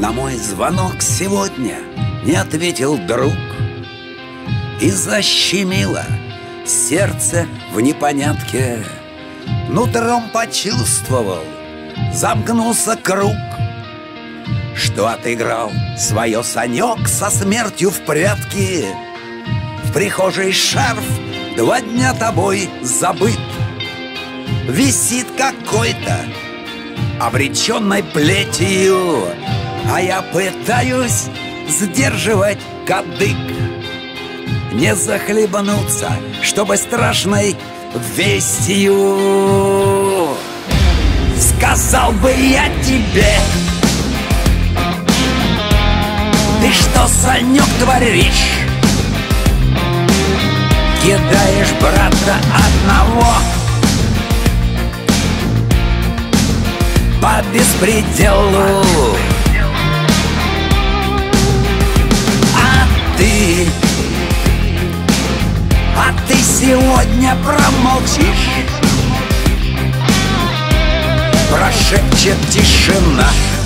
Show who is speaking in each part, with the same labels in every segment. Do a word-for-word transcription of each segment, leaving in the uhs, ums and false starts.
Speaker 1: На мой звонок сегодня не ответил друг, и защемило сердце в непонятке. Нутром почувствовал, замкнулся круг, что отыграл свое Санек со смертью в прятки. В прихожей шарф два дня тобой забыт, висит какой-то обреченной плетью, а я пытаюсь сдерживать кадык, не захлебнуться, чтобы страшной вестью. Сказал бы я тебе: ты что, Санек, творишь? Кидаешь брата одного по беспределу, а ты, а ты сегодня промолчишь. Прошепчет тишина: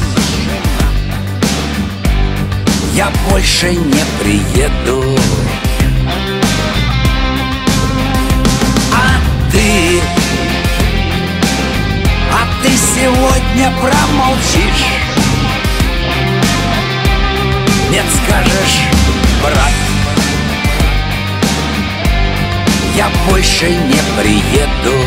Speaker 1: я больше не приеду. А ты, а ты сегодня промолчишь. Нет, скажешь: брат, я больше не приеду.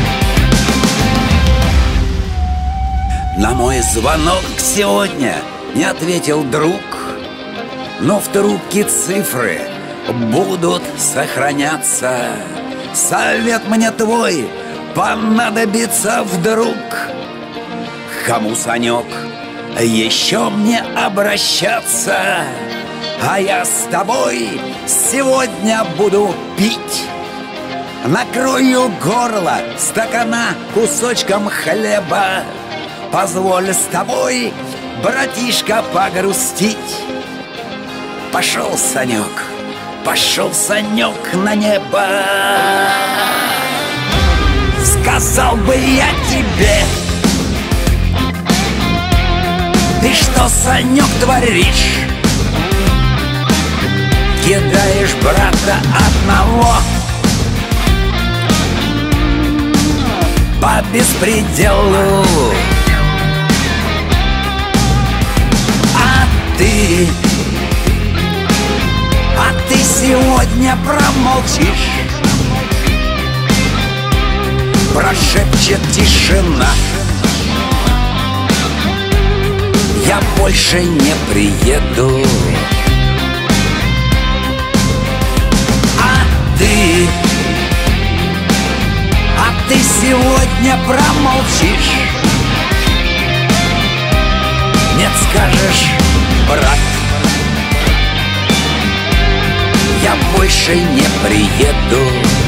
Speaker 1: На мой звонок сегодня не ответил друг, но в трубке цифры будут сохраняться. Совет мне твой понадобится вдруг. Кому, Санек, еще мне обращаться? А я с тобой сегодня буду пить. Накрою горло стакана кусочком хлеба. Позволь с тобой, братишка, погрустить. Пошел, Санек, пошел, Санек, на небо. Сказал бы я тебе: ты что, Санек, творишь? Кидаешь брата одного по беспределу, а ты, а ты сегодня промолчишь. Прошепчет тишина: я больше не приеду. А ты, а ты сегодня промолчишь. Нет, скажешь: брат, я больше не приеду.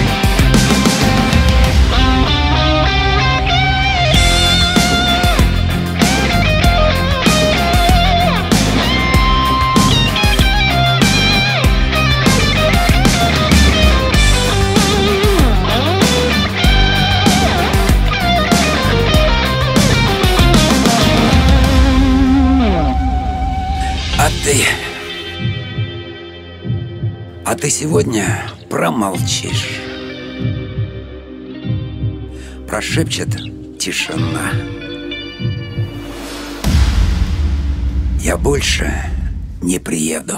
Speaker 1: А ты, а ты сегодня промолчишь. Прошепчет тишина: я больше не приеду.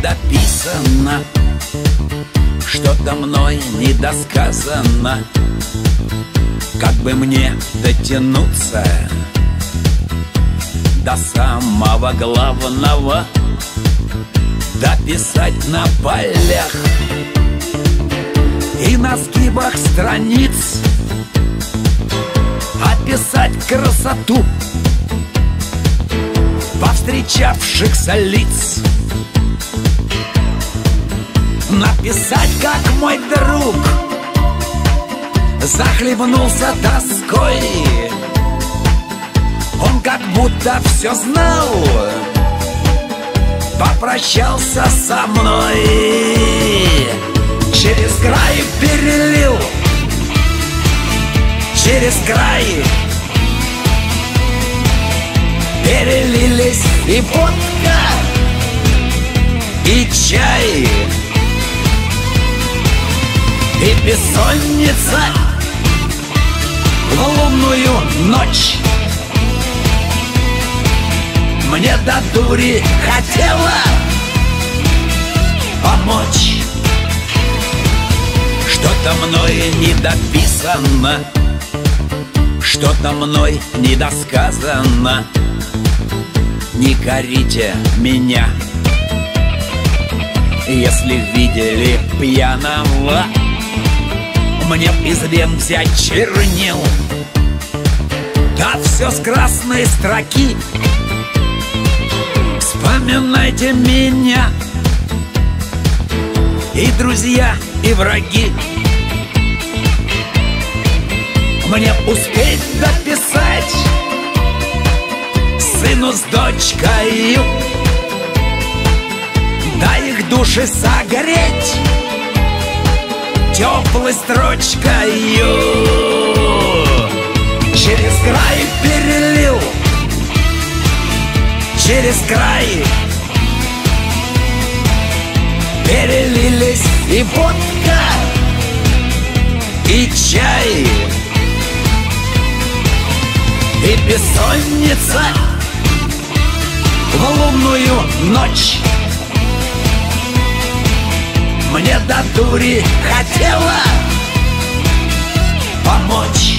Speaker 1: дописано, что-то мной недосказано. Как бы мне дотянуться до самого главного, дописать на полях и на сгибах страниц, описать красоту повстречавшихся лиц, написать, как мой друг захлебнулся тоской. Он как будто все знал, попрощался со мной, через край перелил, через край перелились и водка, и чай, и бессонница в лунную ночь. Мне до дури хотела помочь. Что-то мной недописано, что-то мной недосказано. Не корите меня, если видели пьяного. Мне б из вен взять чернил, да все с красной строки. Вспоминайте меня, и друзья, и враги. Мне успеть дописать сыну с дочкой, да их души согреть теплой строчкою. Через край перелил, через край перелились и водка, и чай, и бессонница в лунную ночь. Мне до дури хотела помочь.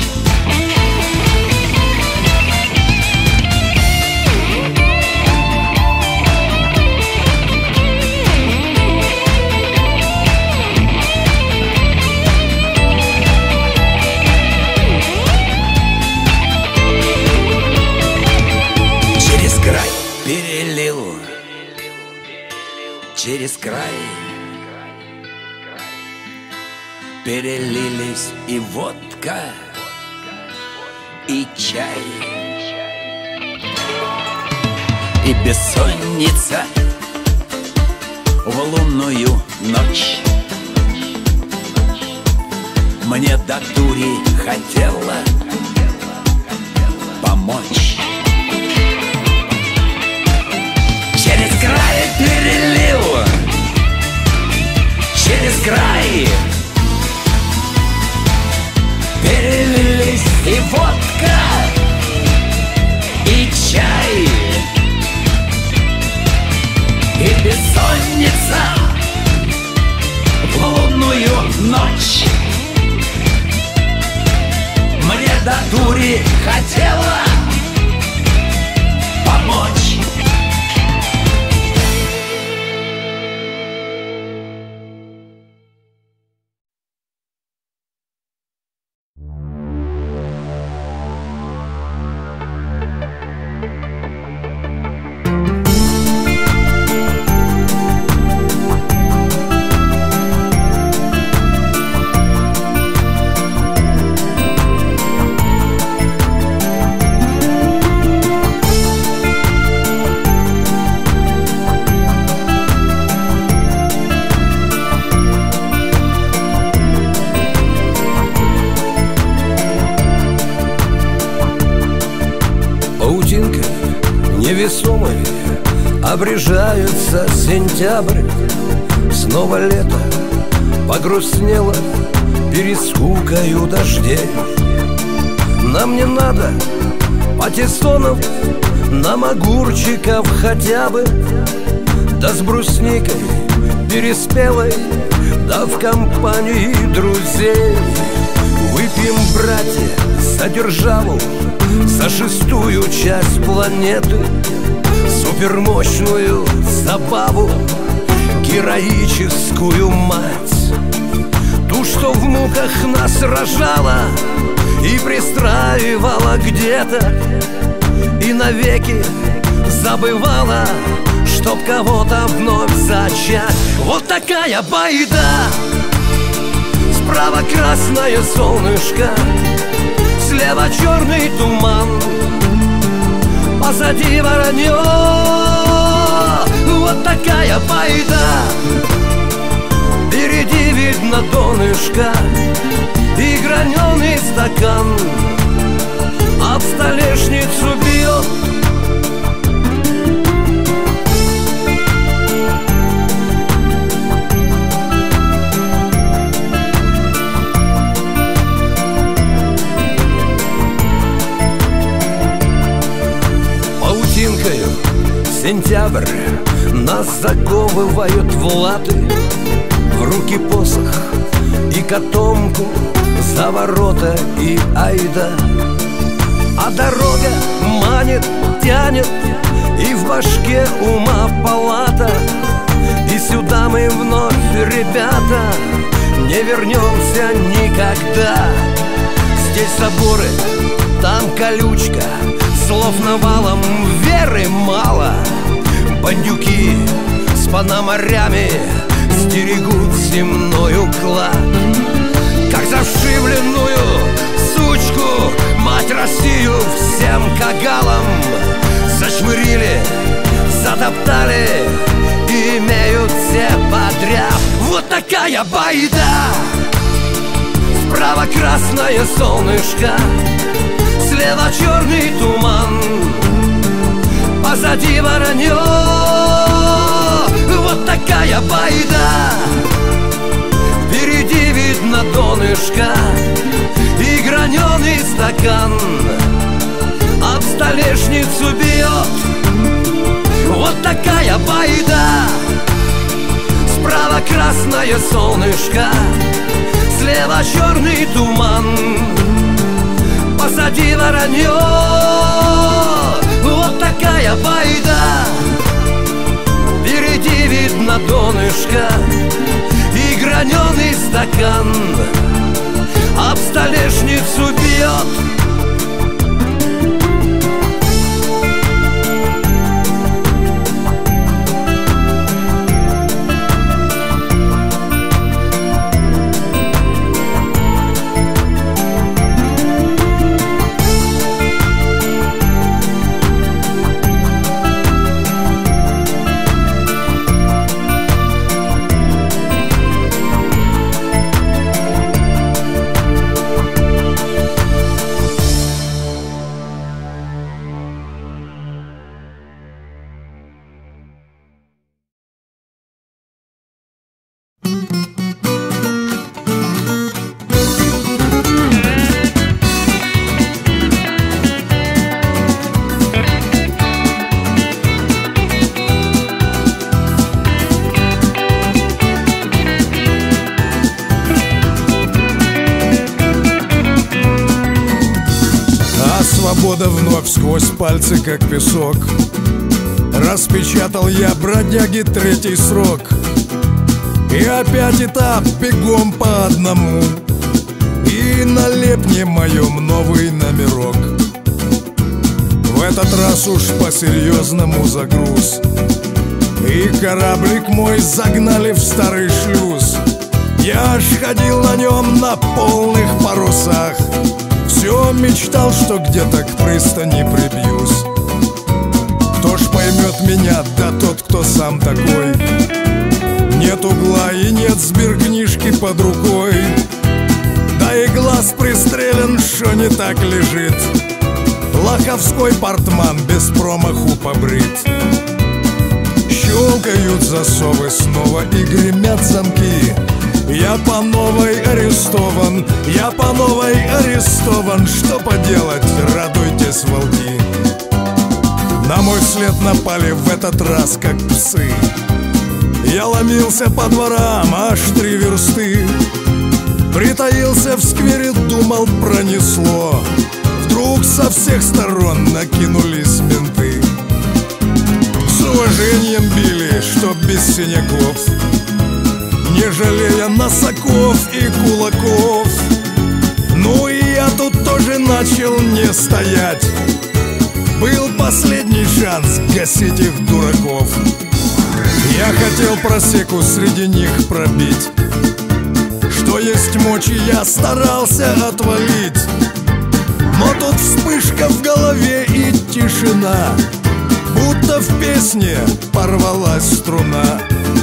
Speaker 1: Через край перелил, через край перелились и водка, и чай, и бессонница в лунную ночь. Мне до дури хотела помочь. Через край перелил, через край перелились и водка, и чай, и бессонница в лунную ночь. Мне до дури хотела помочь.
Speaker 2: Невесомый обрежается сентябрь, снова лето погрустнело перед скукою дождей. Нам не надо патиссонов, нам огурчиков хотя бы, да с брусникой переспелой, да в компании друзей. Выпьем, братья, за державу, за шестую часть планеты, супермощную забаву, героическую мать, ту, что в муках нас рожала и пристраивала где-то, и навеки забывала, чтоб кого-то вновь зачать. Вот такая байда. Справа красное солнышко, слева черный туман, позади воронье. Вот такая байда. Впереди видно донышко и граненый стакан об столешницу бьет. Паутинкою сентябрь нас заковывают в латы, в руки посох и котомку за ворота и айда. А дорога манит, тянет, и в башке ума палата. И сюда мы вновь, ребята, не вернемся никогда. Здесь заборы, там колючка, слов навалом, веры мало. Бандюки с пономарями стерегут земной уклад. Как зашибленную сучку мать Россию всем кагалам зашвырили, затоптали и имеют все подряд. Вот такая байда. Справа красное солнышко, слева черный туман, позади воронье. Вот такая байда. Впереди видно донышко и граненый стакан об столешницу бьет. Вот такая байда. Справа красное солнышко, слева черный туман, позади воронье. Вот такая байда. Впереди видно донышко и граненый стакан об столешницу бьет.
Speaker 3: Свобода вновь сквозь пальцы, как песок. Распечатал я, бродяги, третий срок. И опять этап, бегом по одному. И на лепне моем новый номерок. В этот раз уж по-серьезному загруз. И кораблик мой загнали в старый шлюз. Я ж ходил на нем на полных парусах. Все мечтал, что где-то к пристани прибьюсь. Кто ж поймет меня, да тот, кто сам такой. Нет угла и нет сберкнижки под рукой. Да и глаз пристрелен, что не так лежит. Лоховской портман без промаху побрит. Щелкают засовы снова и гремят замки. Я по новой арестован, я по новой арестован. Что поделать, радуйтесь, волки. На мой след напали в этот раз, как псы. Я ломился по дворам аж три версты. Притаился в сквере, думал, пронесло. Вдруг со всех сторон накинулись менты. С уважением били, чтоб без синяков, не жалея носоков и кулаков. Ну и я тут тоже начал не стоять. Был последний шанс гасить их дураков. Я хотел просеку среди них пробить. Что есть мочи, я старался отвалить. Но тут вспышка в голове и тишина, будто в песне порвалась струна.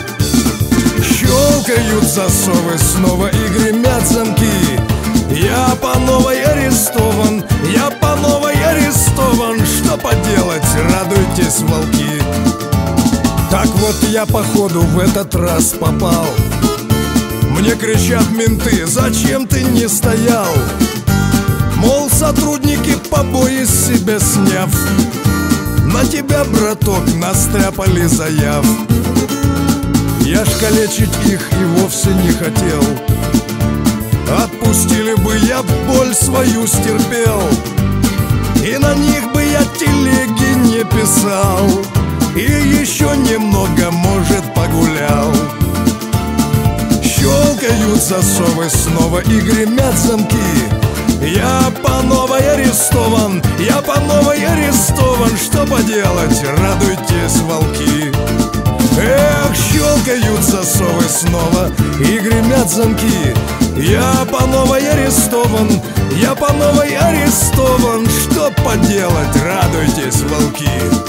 Speaker 3: Щелкают засовы снова и гремят замки. Я по новой арестован, я по новой арестован. Что поделать, радуйтесь, волки. Так вот я походу в этот раз попал. Мне кричат менты: зачем ты не стоял? Мол, сотрудники побои с себя сняв, на тебя, браток, настряпали заяв. Я ж калечить их и вовсе не хотел. Отпустили бы, я боль свою стерпел, и на них бы я телеги не писал, и еще немного, может, погулял. Щелкают засовы снова и гремят замки. Я по новой арестован, я по новой арестован. Что поделать, радуйтесь, волки. Эх, щелкают засовы снова и гремят замки. Я по новой арестован, я по новой арестован. Что поделать, радуйтесь, волки.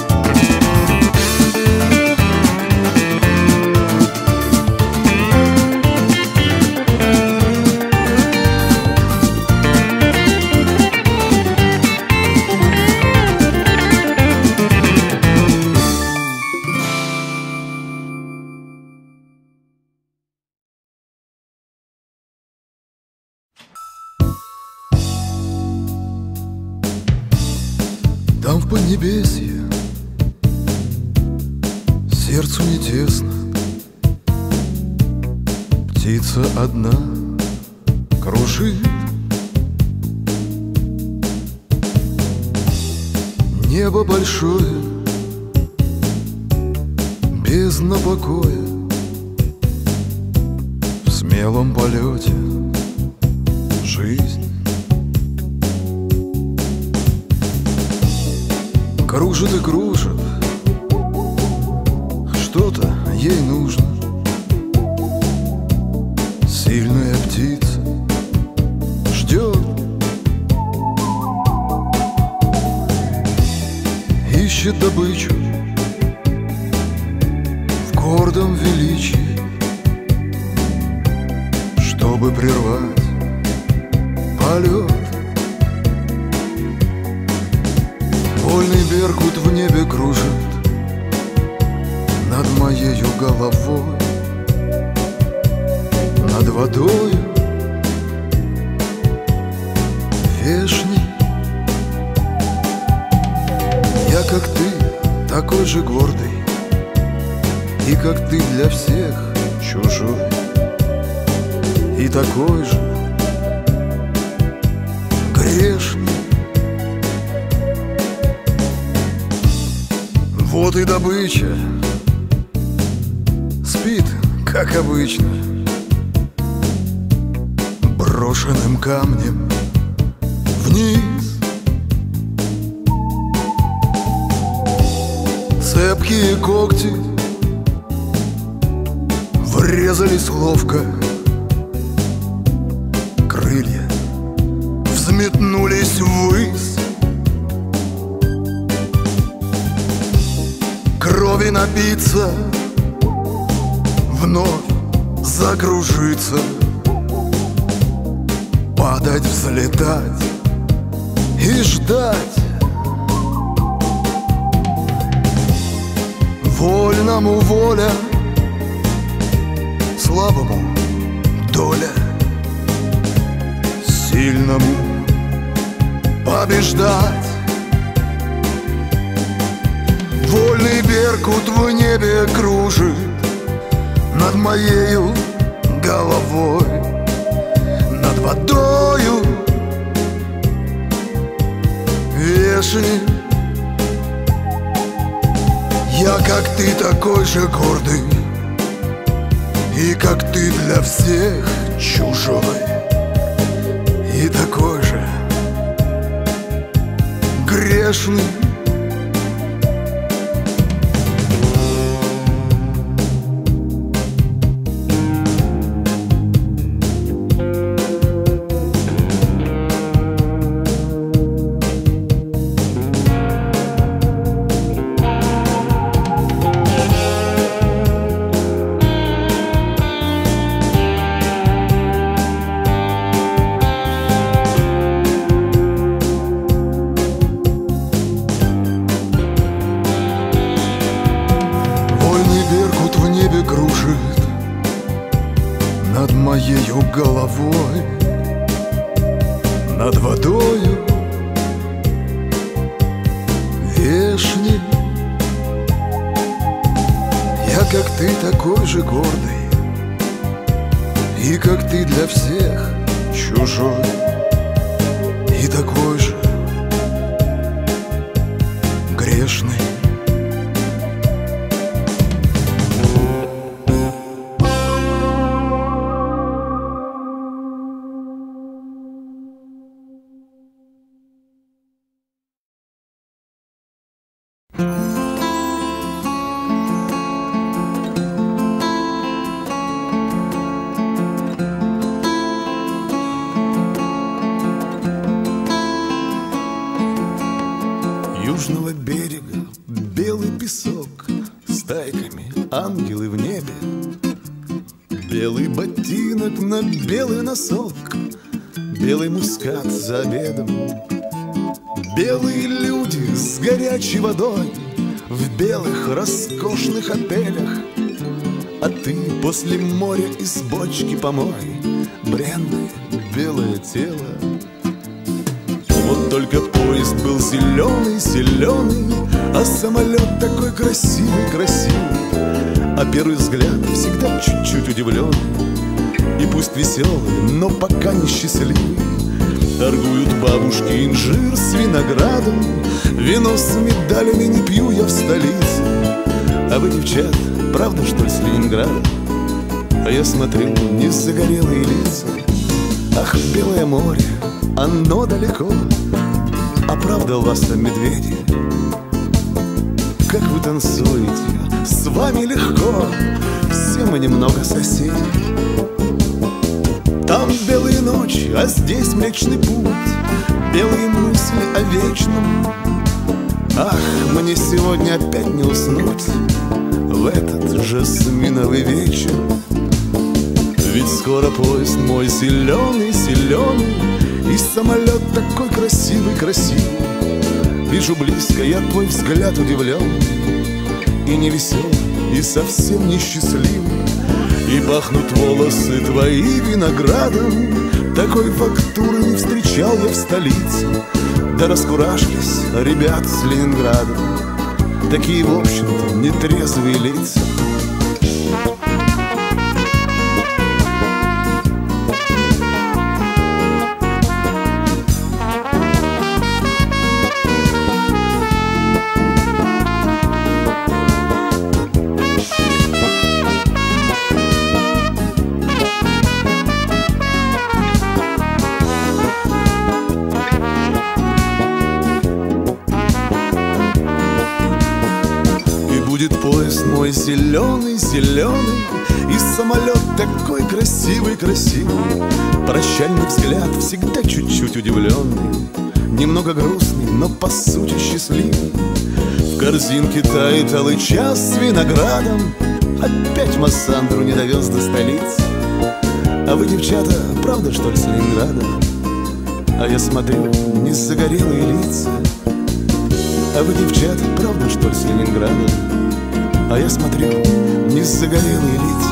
Speaker 4: Там в Поднебесье сердцу не тесно. Птица одна кружит. Небо большое, бездна покоя. В смелом полете жизнь. Кружит и кружит, что-то ей нужно. Сильная птица ждет, ищет добычу в гордом величии, чтобы прервать полет. Вольный беркут в небе кружит над моею головой, над водою вешней. Я, как ты, такой же гордый, и как ты для всех чужой, и такой же грешный. Вот и добыча спит, как обычно, брошенным камнем вниз. Цепкие когти врезались ловко, крылья взметнулись ввысь. Крови напиться, вновь закружиться, падать, взлетать и ждать. Вольному воля, слабому доля, сильному побеждать. Вольный беркут в небе кружит над моею головой, над водою вешнет. Я, как ты, такой же гордый, и как ты для всех чужой, и такой же грешный. Над моею головой, над водою вешней. Я, как ты, такой же гордый, и как ты для всех чужой, и такой же грешный.
Speaker 3: Южного берега белый песок, стайками ангелы в небе, белый ботинок на белый носок, белый мускат за обедом, белые люди с горячей водой в белых роскошных отелях. А ты после моря из бочки помой бренное белое тело. Вот только поезд был зеленый, зеленый, а самолет такой красивый, красивый. А первый взгляд всегда чуть-чуть удивленный, и пусть веселый, но пока не счастливый. Торгуют бабушки инжир с виноградом, вино с медалями не пью я в столице. А вы, девчат, правда, что ли, с Ленинграда? А я смотрю, не загорелые лица. Ах, белое море, оно далеко, а правда у вас там медведи? Как вы танцуете, с вами легко, все мы немного соседи. Там белые ночи, а здесь Млечный Путь, белые мысли о вечном. Ах, мне сегодня опять не уснуть в этот жасминовый вечер. Ведь скоро поезд мой зеленый, зеленый, и самолет такой красивый, красивый. Вижу близко я твой взгляд удивлен, и не веселый, и совсем не счастливый. И пахнут волосы твои виноградом, такой фактуры не встречал я в столице. Да раскуражились ребят с Ленинграда, такие, в общем-то, нетрезвые лица. Поезд мой зеленый, зеленый, и самолет такой красивый, красивый. Прощальный взгляд всегда чуть-чуть удивленный, немного грустный, но по сути счастливый. В корзинке тает алый час с виноградом, опять Массандру не довез до столицы. А вы, девчата, правда, что ли, с Ленинграда? А я смотрю, не загорелые лица. А вы, девчата, правда, что ли, с Ленинграда? А я смотрю, не загорелые лица.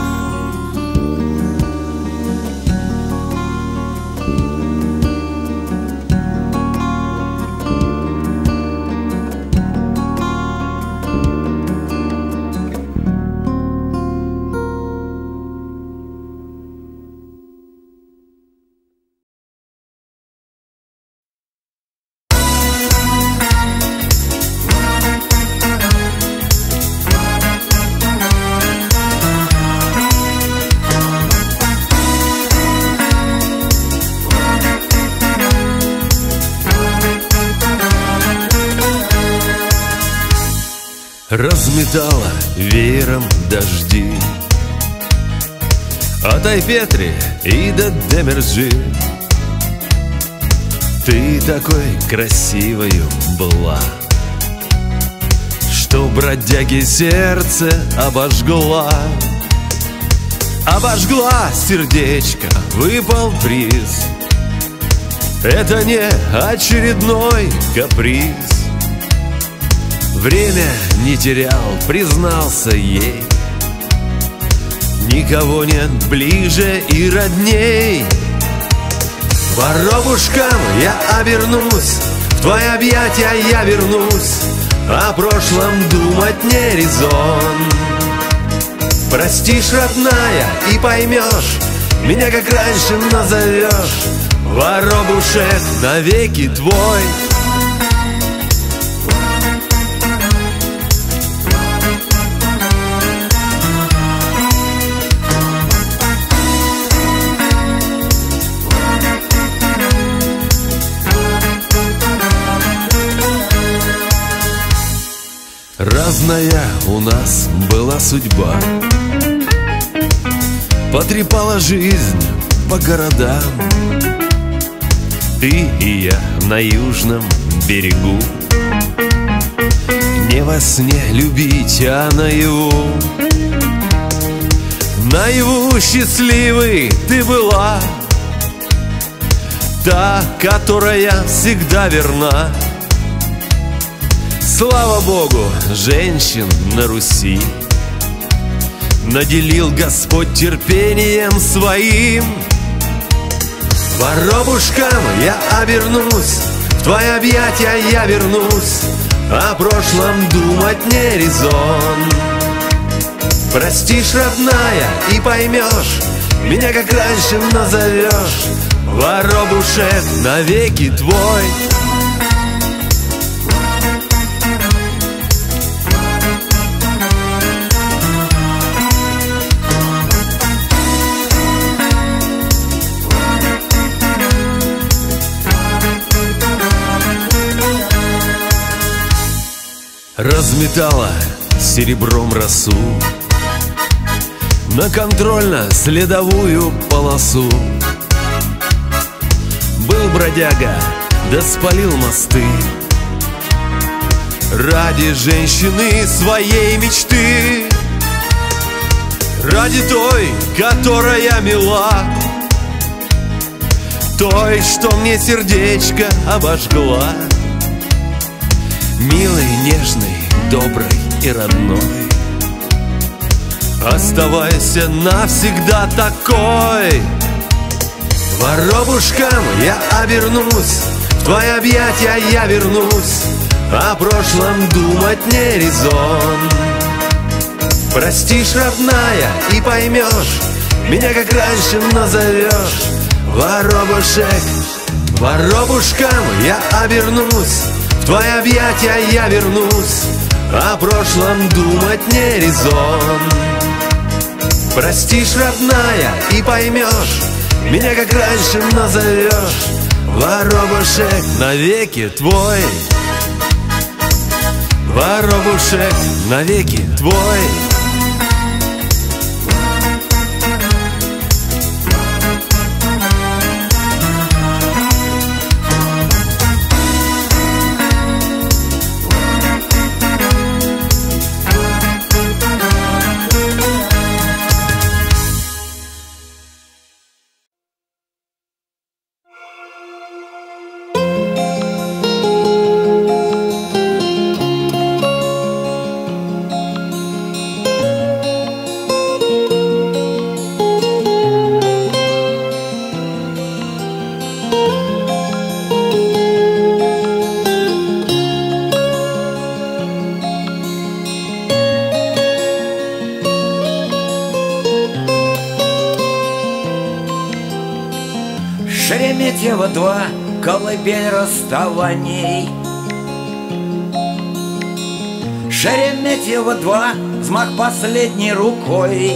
Speaker 2: разметала веером дожди от Айпетри и до Демерджи. Ты такой красивою была, что бродяги сердце обожгла. Обожгла сердечко, выпал приз. Это не очередной каприз. Время не терял, признался ей. Никого нет ближе и родней. Воробушкам я обернусь, в твои объятия я вернусь. О прошлом думать не резон. Простишь, родная, и поймешь, меня как раньше назовешь. Воробушек навеки твой. Разная у нас была судьба, потрепала жизнь по городам. Ты и я на южном берегу, не во сне любить, а наяву. Наяву счастливой ты была, та, которая всегда верна. Слава Богу, женщин на Руси наделил Господь терпением своим. Воробушкам я обернусь, в твои объятия я вернусь. О прошлом думать не резон. Простишь, родная, и поймешь, меня как раньше назовешь. Воробушек навеки твой. Разметала серебром росу на контрольно-следовую полосу. Был бродяга, да спалил мосты ради женщины своей мечты. Ради той, которая мила, той, что мне сердечко обожгла. Милый, нежный, добрый и родной, оставайся навсегда такой. Воробушкам я обернусь, в твои объятия я вернусь. О прошлом думать не резон. Простишь, родная, и поймешь, меня как раньше назовешь. Воробушек, воробушкам я обернусь, в твои объятия я вернусь. О прошлом думать не резон. Простишь, родная, и поймешь, меня как раньше назовешь. Воробушек навеки твой. Воробушек навеки твой.
Speaker 1: Шереметьево два, колыбель расставаний. Шереметьево два, взмах последней рукой.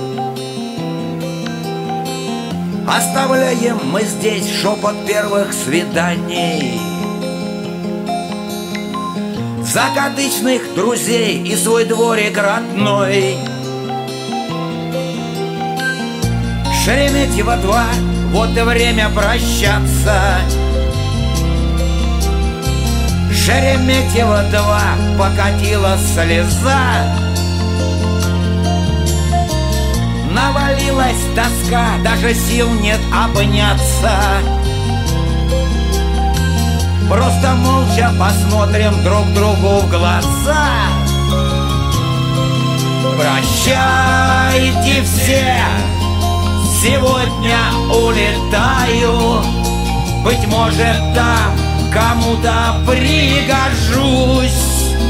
Speaker 1: Оставляем мы здесь шепот первых свиданий. закадычных друзей и свой дворик родной. Шереметьево два, вот и время прощаться. Шереметьево два, покатила слеза. Навалилась тоска, даже сил нет обняться. Просто молча посмотрим друг другу в глаза. Прощайте все, сегодня улетаю. Быть может, там кому-то пригожусь.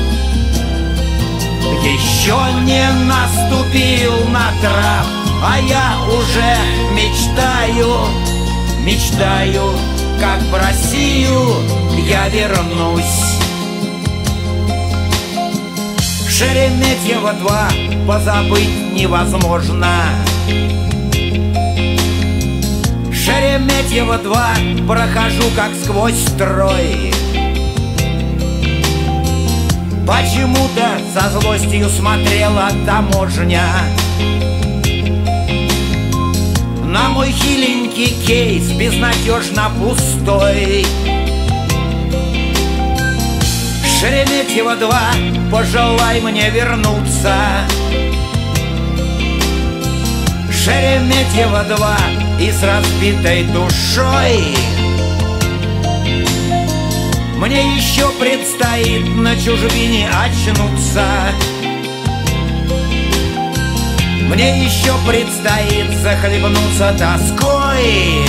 Speaker 1: Еще не наступил на трап, а я уже мечтаю, мечтаю, как в Россию я вернусь. Шереметьево два позабыть невозможно. Шереметьево два прохожу как сквозь строй. Почему-то со злостью смотрела таможня на мой хиленький кейс, безнадежно пустой. Шереметьево два, пожелай мне вернуться. Шереметьево два, и с разбитой душой мне еще предстоит на чужбине очнуться. Мне еще предстоит захлебнуться тоской.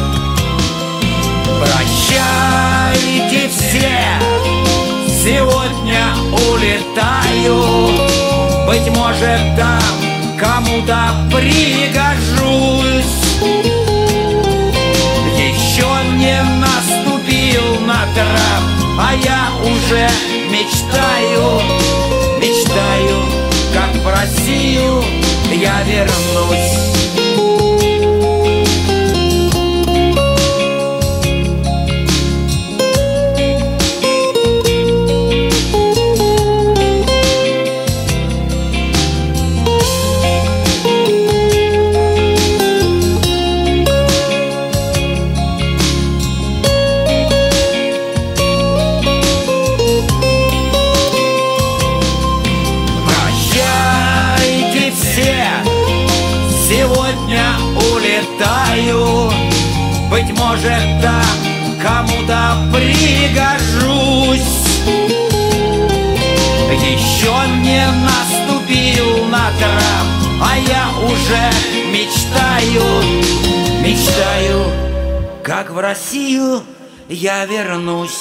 Speaker 1: Прощайте все, сегодня улетаю. Быть может, там кому-то пригожусь. Еще не наступил на трап, а я уже мечтаю, мечтаю, как в Россию я вернусь. Сегодня улетаю. Быть может, там кому-то пригожусь. Еще не наступил на трап, а я уже мечтаю, мечтаю, как в Россию я вернусь.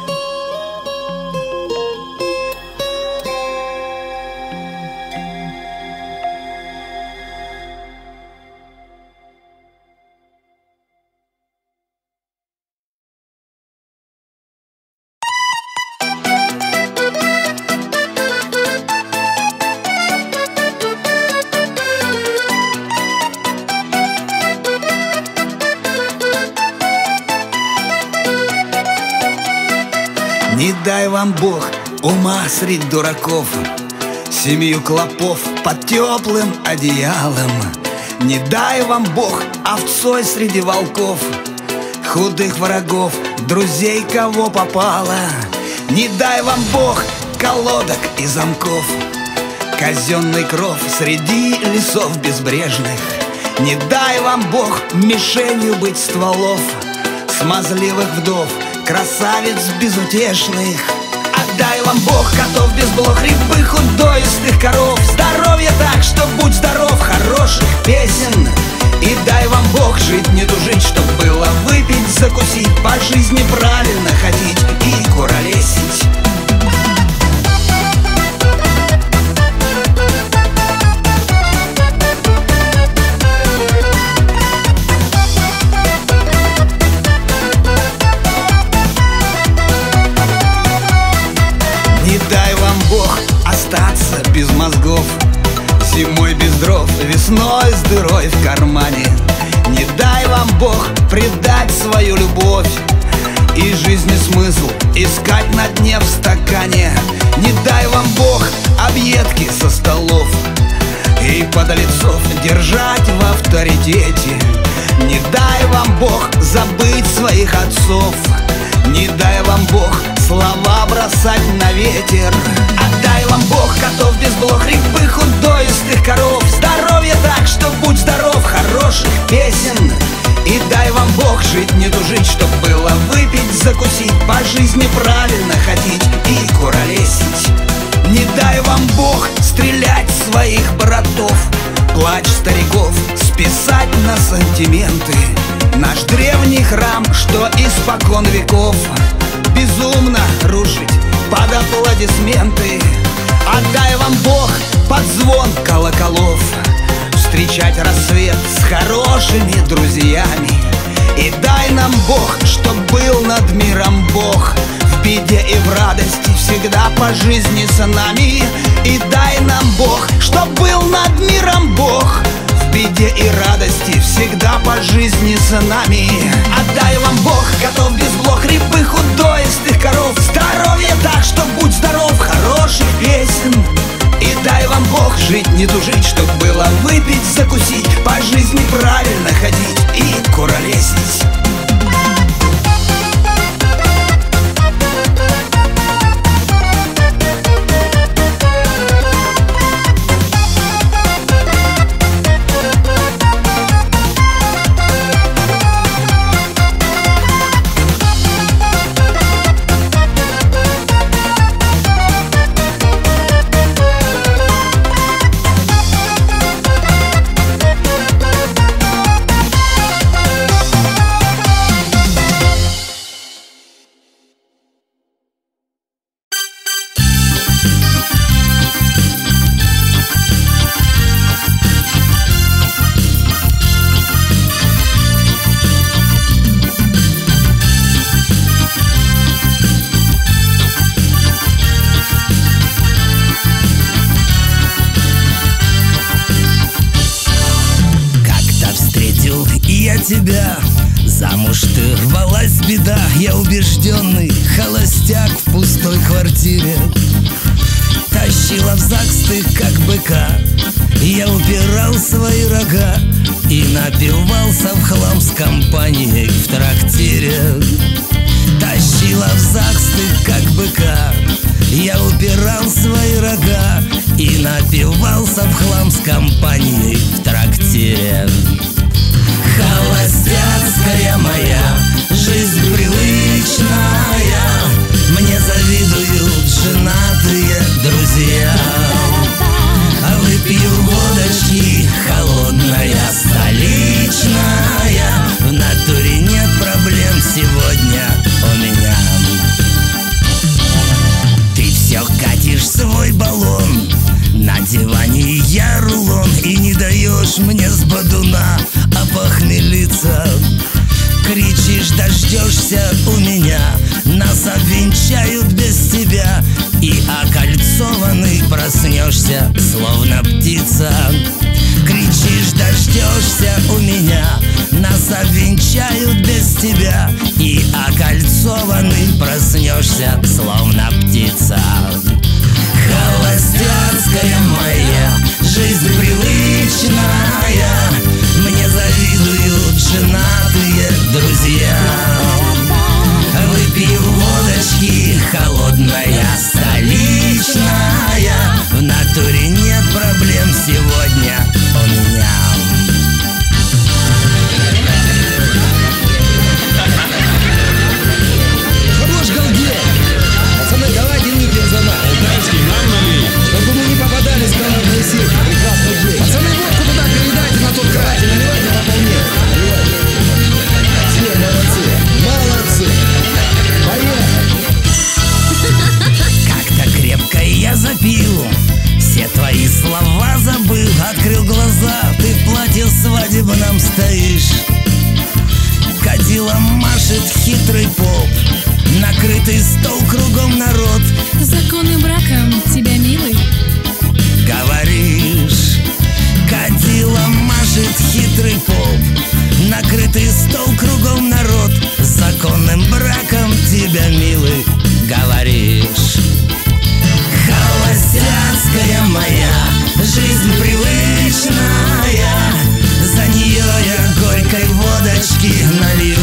Speaker 5: Не дай вам Бог ума средь дураков, семью клопов под теплым одеялом. Не дай вам Бог овцой среди волков, худых врагов, друзей кого попало. Не дай вам Бог колодок и замков, казенный кров среди лесов безбрежных. Не дай вам Бог мишенью быть стволов, смазливых вдов, красавиц безутешных. Отдай вам Бог котов без блох, рябы худоистых коров, здоровье так, что будь здоров, хороших песен. И дай вам Бог жить, не тужить, чтоб было выпить, закусить, по жизни правильно ходить и куролесить. Не дай вам Бог остаться без мозгов, зимой без дров, весной с дырой в кармане. Не дай вам Бог предать свою любовь, и жизни смысл искать на дне в стакане. Не дай вам Бог объедки со столов и подлецов держать в авторитете. Не дай вам Бог забыть своих отцов, не дай вам Бог слова бросать на ветер. Отдай вам Бог котов без блох, рябы, худоистых коров, здоровье так, что будь здоров, хороших песен. И дай вам Бог жить, не тужить, чтоб было выпить, закусить, по жизни правильно ходить и куролесить. Не дай вам Бог стрелять своих братов, плач стариков списать на сантименты. Наш древний храм, что испокон веков, безумно рушить под аплодисменты. Отдай вам Бог под звон колоколов встречать рассвет с хорошими друзьями. И дай нам Бог, чтоб был над миром Бог, в беде и в радости всегда по жизни с нами. И дай нам Бог, чтоб был над миром Бог, в беде и радости всегда по жизни с нами. Отдай вам Бог котов без блох, рябы, худоистых коров, здоровье так, что будь здоров, хороших песен. И дай вам Бог жить, не тужить, чтоб было выпить, закусить, по жизни правильно ходить и куролесить.
Speaker 6: Тебя замуж ты рвалась беда, я убежденный холостяк в пустой квартире. Тащила в ЗАГС ты как быка, я упирал свои рога и напивался в хлам с компанией в трактире. Тащила в ЗАГС ты как быка, я упирал свои рога и напивался в хлам с компанией в трактире. Холостяцкая моя жизнь привычная, мне завидуют женатые друзья. А выпью водочки, холодная, столичная, в натуре нет проблем сегодня у меня. Ты все катишь свой баллон, на диване я рулон, и не даешь мне с бодуна опохмелиться. Кричишь, дождешься у меня, нас обвенчают без тебя, и окольцованный проснешься, словно птица. Кричишь, дождешься у меня, нас обвенчают без тебя, и окольцованный проснешься, словно птица. Холостяцкая моя жизнь привычная, мне завидуют женатые друзья. Выпью водочки, холодная, столичная, в натуре нет проблем сегодня у меня. Хорош галдеть! Пацаны, давайте выпьем за нас. Чтобы мы не попадались в голодные сети. Прекрасный день. Пацаны, водку туда передайте на тот край. Наливайте на полне. Наливайте. Все молодцы. Молодцы. Поехали. Как-то крепко я запил, все твои слова забыл. Открыл глаза, ты в платье свадебном стоишь. Кадила машет хитрый поп, накрытый стол, кругом народ.
Speaker 7: Законы брака тебя, милый,
Speaker 6: говоришь. Кадила машет хитрый поп, накрытый стол, кругом народ. Закон законным браком тебя, милый, говоришь. Холостяцкая моя жизнь привычная, за нее я горькой водочки налью.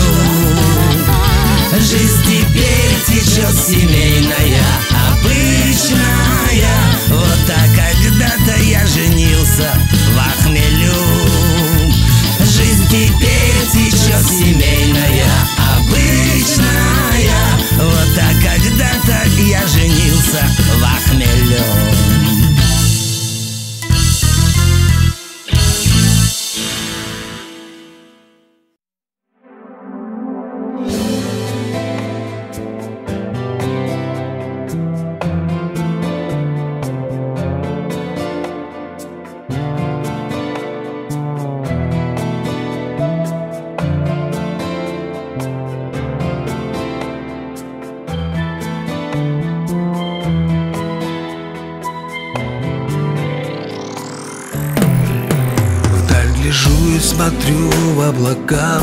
Speaker 6: Жизнь теперь течет семейная, обычная. Вот так когда-то я женился в хмелю. Жизнь теперь течет семейная, обычная. Вот так когда-то я женился в хмелю.
Speaker 2: Смотрю в облака,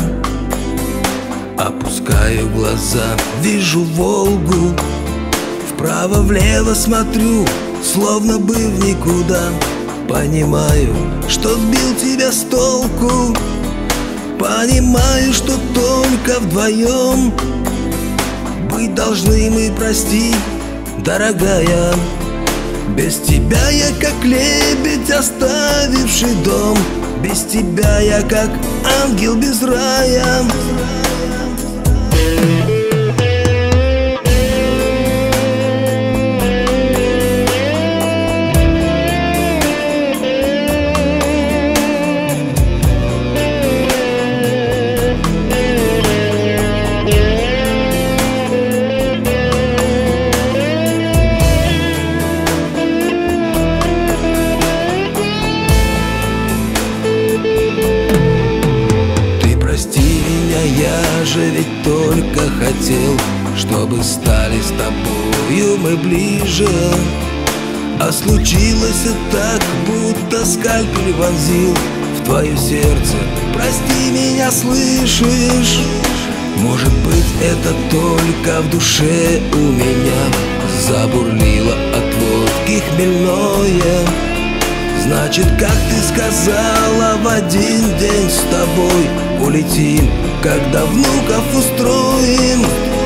Speaker 2: опускаю глаза, вижу Волгу. Вправо-влево смотрю, словно бы в никуда. Понимаю, что сбил тебя с толку. Понимаю, что только вдвоем быть должны мы, прости, дорогая. Без тебя я как лебедь, оставивший дом. Без тебя я как ангел без рая. Я же ведь только хотел, чтобы стали с тобою мы ближе. А случилось и так, будто скальпель вонзил в твое сердце. Прости меня, слышишь? Может быть, это только в душе у меня забурлило от водки хмельное. Значит, как ты сказала, в один день с тобой улетим, когда внуков устроим.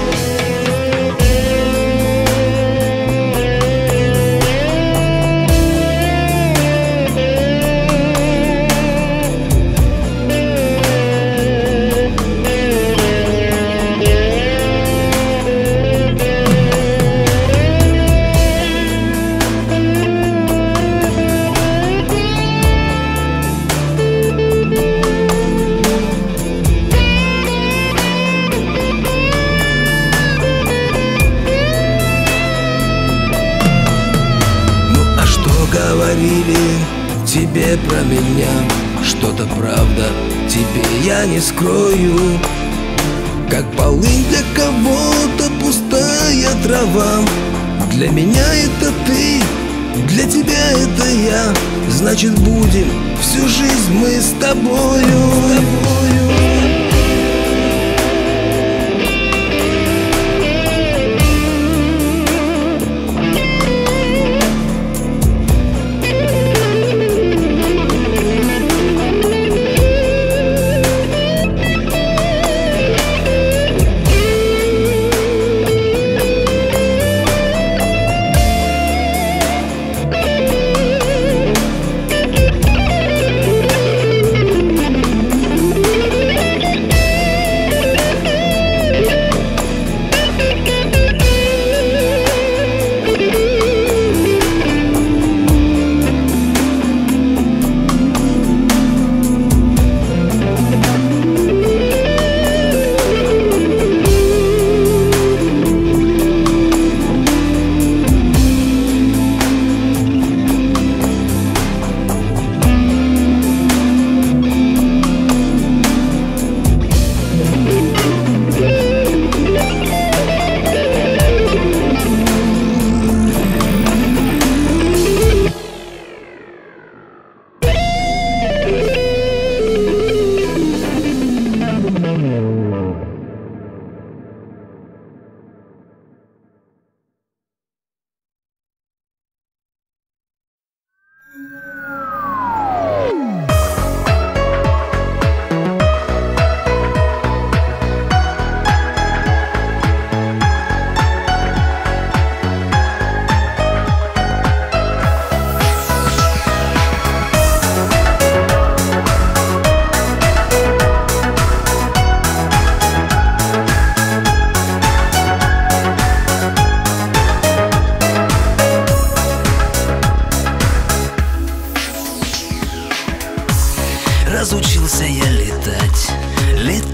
Speaker 2: Говорили тебе про меня что-то правда, тебе я не скрою. Как полынь для кого-то пустая трава. Для меня это ты, для тебя это я. Значит, будем всю жизнь мы с тобою.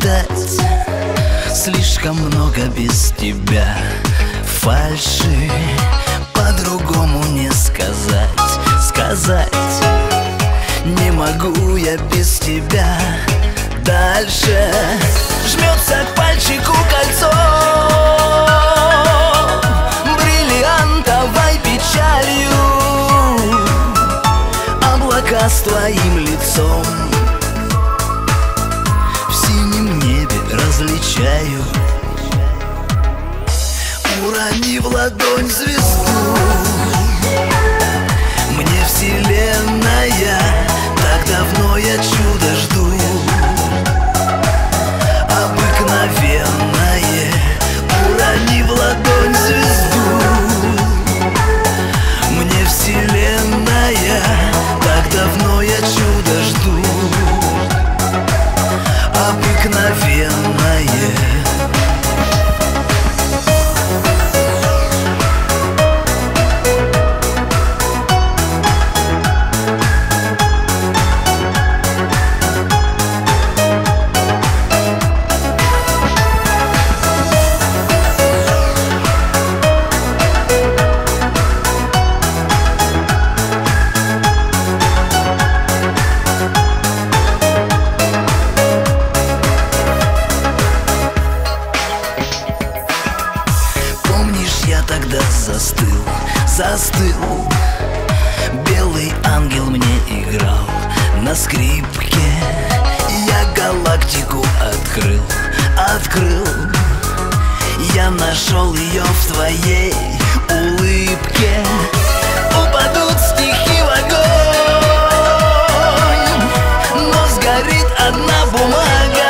Speaker 6: ждать. Слишком много без тебя фальши, по-другому не сказать. Сказать не могу я без тебя. Дальше жмется к пальчику кольцо бриллиантовой печалью. Облака с твоим лицом в синем небе различаю. Урони в ладонь звезду, мне вселенная, так давно я чудо жду. Обыкновенное, урони в ладонь звезду, мне вселенная, так давно я чудо жду. Обыкновенное. Тогда застыл, застыл. Белый ангел мне играл на скрипке. Я галактику открыл, открыл. Я нашел ее в твоей улыбке. Упадут стихи в огонь, но сгорит одна бумага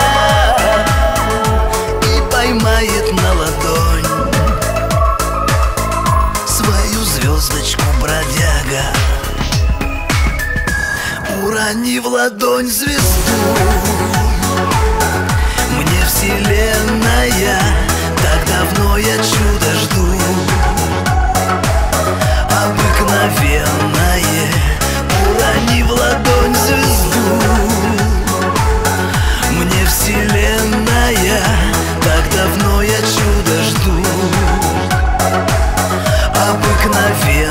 Speaker 6: и поймает на ладонь звездочку бродяга. Урони в ладонь звезду, мне вселенная, так давно я чудо жду. Обыкновенное, урони в ладонь звезду, мне вселенная, так давно я чудо жду. Обыкновенное.